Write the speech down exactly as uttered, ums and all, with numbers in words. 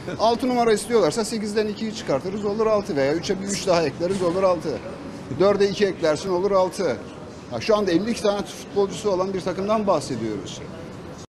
altı numara istiyorlarsa sekizden ikiyi çıkartırız olur altı veya üçe bir üç daha ekleriz olur altı. dörde iki eklersin olur altı. Ya şu anda elli iki tane futbolcusu olan bir takımdan bahsediyoruz.